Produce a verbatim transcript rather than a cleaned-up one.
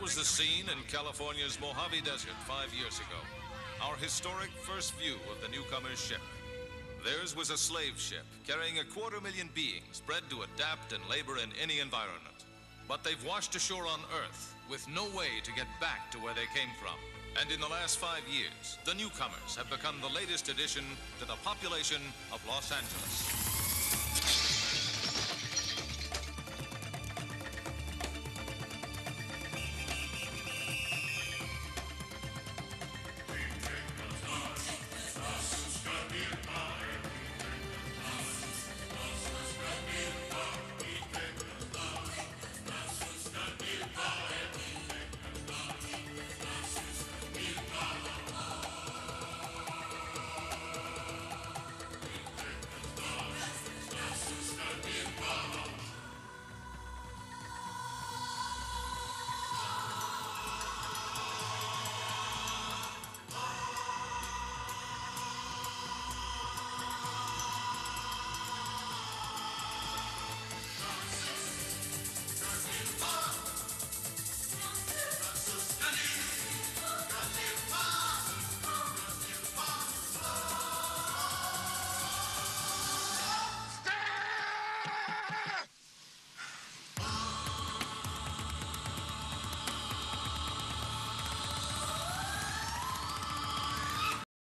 was the scene in California's Mojave Desert five years ago. Our historic first view of the newcomer's ship. Theirs was a slave ship carrying a quarter million beings bred to adapt and labor in any environment. But they've washed ashore on Earth with no way to get back to where they came from. And in the last five years, the newcomers have become the latest addition to the population of Los Angeles.